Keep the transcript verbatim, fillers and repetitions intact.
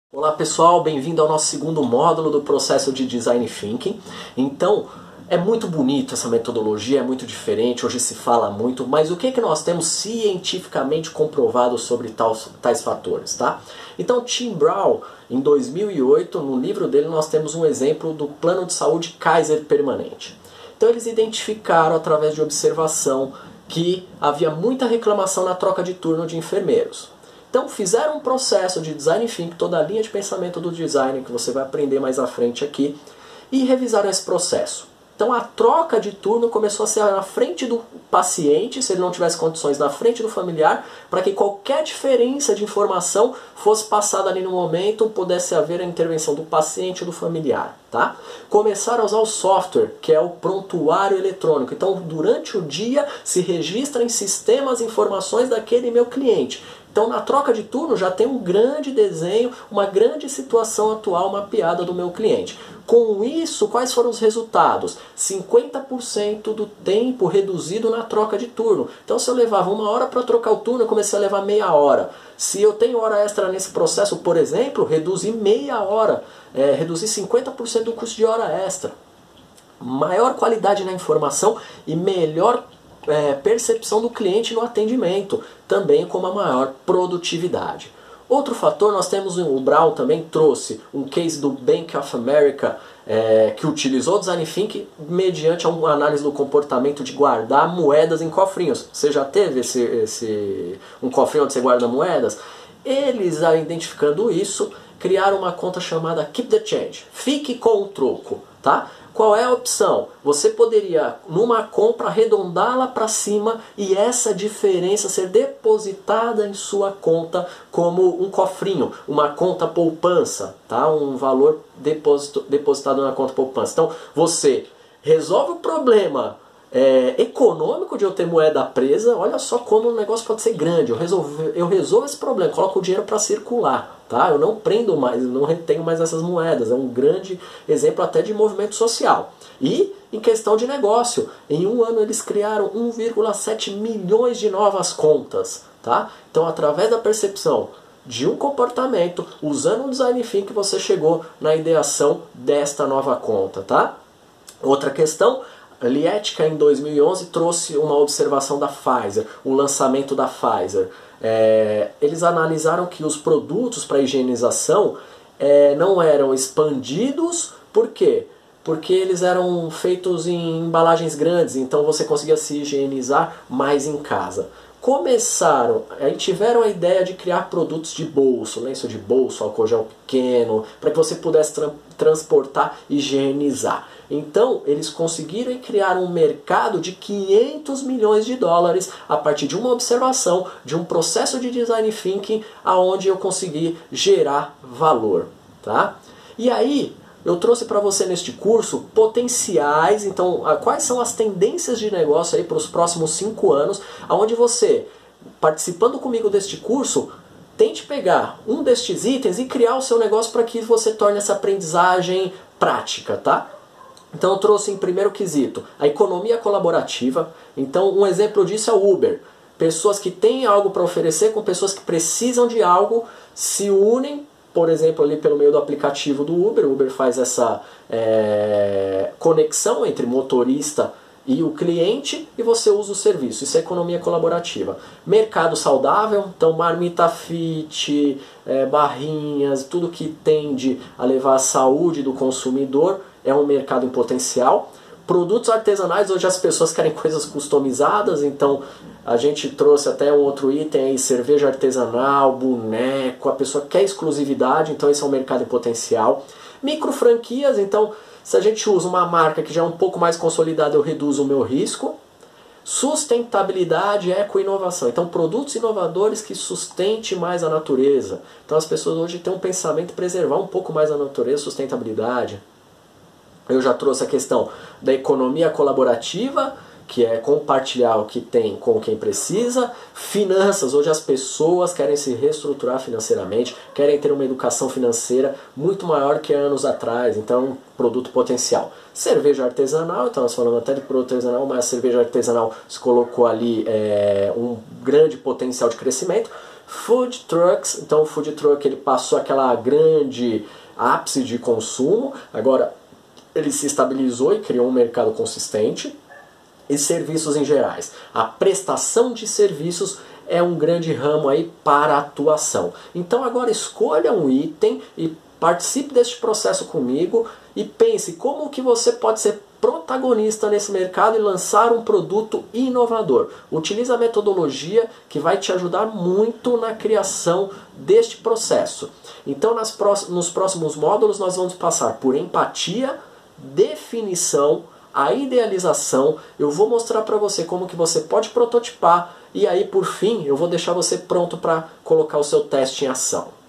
Olá pessoal, bem-vindo ao nosso segundo módulo do processo de Design Thinking. Então, é muito bonito essa metodologia, é muito diferente, hoje se fala muito, mas o que, é que nós temos cientificamente comprovado sobre tais, tais fatores, tá? Então, Tim Brown, em dois mil e oito, no livro dele, nós temos um exemplo do plano de saúde Kaiser permanente. Então, eles identificaram, através de observação, que havia muita reclamação na troca de turno de enfermeiros. Então fizeram um processo de design thinking, toda a linha de pensamento do design, que você vai aprender mais à frente aqui, e revisaram esse processo. Então a troca de turno começou a ser na frente do paciente, se ele não tivesse condições, na frente do familiar, para que qualquer diferença de informação fosse passada ali no momento, pudesse haver a intervenção do paciente ou do familiar. Tá? Começaram a usar o software, que é o prontuário eletrônico. Então durante o dia se registra em sistemas informações daquele meu cliente. Então na troca de turno já tem um grande desenho, uma grande situação atual mapeada do meu cliente. Com isso, quais foram os resultados? cinquenta por cento do tempo reduzido na troca de turno. Então se eu levava uma hora para trocar o turno, eu comecei a levar meia hora. Se eu tenho hora extra nesse processo, por exemplo, reduzi meia hora, é, reduzi cinquenta por cento do custo de hora extra. Maior qualidade na informação e melhor É, percepção do cliente no atendimento, também com uma maior produtividade. Outro fator, nós temos, o Brown também trouxe um case do Bank of America, é, que utilizou o Design Thinking mediante uma análise do comportamento de guardar moedas em cofrinhos. Você já teve esse, esse, um cofrinho onde você guarda moedas? Eles, identificando isso, criaram uma conta chamada Keep the Change, fique com o troco, tá? Qual é a opção? Você poderia, numa compra, arredondá-la para cima e essa diferença ser depositada em sua conta como um cofrinho, uma conta poupança, tá? Um valor deposito, depositado na conta poupança. Então, você resolve o problema é, econômico de eu ter moeda presa. Olha só como o negócio pode ser grande. Eu resolvo, eu resolvo esse problema, coloco o dinheiro para circular. Tá? Eu não prendo mais, não retenho mais essas moedas. É um grande exemplo até de movimento social. E em questão de negócio, em um ano eles criaram um vírgula sete milhões de novas contas. Tá? Então, através da percepção de um comportamento, usando um design thinking, você chegou na ideação desta nova conta. Tá? Outra questão, Lietka em dois mil e onze trouxe uma observação da Pfizer, o lançamento da Pfizer. É, eles analisaram que os produtos para higienização é, não eram expandidos. Por quê? Porque eles eram feitos em embalagens grandes, então você conseguia se higienizar mais em casa. Começaram, aí tiveram a ideia de criar produtos de bolso, lenço de bolso, álcool gel pequeno, para que você pudesse tra transportar e higienizar. Então, eles conseguiram criar um mercado de quinhentos milhões de dólares a partir de uma observação, de um processo de design thinking, aonde eu consegui gerar valor. Tá? E aí, eu trouxe para você neste curso potenciais, então quais são as tendências de negócio aí para os próximos cinco anos, onde você, participando comigo deste curso, tente pegar um destes itens e criar o seu negócio para que você torne essa aprendizagem prática, tá? Então eu trouxe em primeiro quesito a economia colaborativa. Então um exemplo disso é o Uber. Pessoas que têm algo para oferecer com pessoas que precisam de algo se unem, por exemplo, ali pelo meio do aplicativo do Uber. O Uber faz essa é, conexão entre motorista e o cliente e você usa o serviço. Isso é economia colaborativa. Mercado saudável, então marmita fit, é, barrinhas, tudo que tende a levar à saúde do consumidor é um mercado em potencial. Produtos artesanais, hoje as pessoas querem coisas customizadas, então a gente trouxe até um outro item aí, cerveja artesanal, boneco, a pessoa quer exclusividade, então esse é um mercado em potencial. Micro franquias, então se a gente usa uma marca que já é um pouco mais consolidada, eu reduzo o meu risco. Sustentabilidade, eco-inovação, então produtos inovadores que sustente mais a natureza. Então as pessoas hoje têm um pensamento de preservar um pouco mais a natureza, sustentabilidade. Eu já trouxe a questão da economia colaborativa, que é compartilhar o que tem com quem precisa. Finanças, hoje as pessoas querem se reestruturar financeiramente, querem ter uma educação financeira muito maior que anos atrás, então produto potencial. Cerveja artesanal, então nós falamos até de produto artesanal, mas a cerveja artesanal se colocou ali é, um grande potencial de crescimento. Food trucks, então o food truck ele passou aquela grande ápice de consumo, agora ele se estabilizou e criou um mercado consistente. E serviços em gerais. A prestação de serviços é um grande ramo aí para a atuação. Então agora escolha um item e participe deste processo comigo e pense como que você pode ser protagonista nesse mercado e lançar um produto inovador. Utilize a metodologia que vai te ajudar muito na criação deste processo. Então nas próximos, nos próximos módulos nós vamos passar por empatia, definição, a idealização, eu vou mostrar para você como que você pode prototipar e aí por fim eu vou deixar você pronto para colocar o seu teste em ação.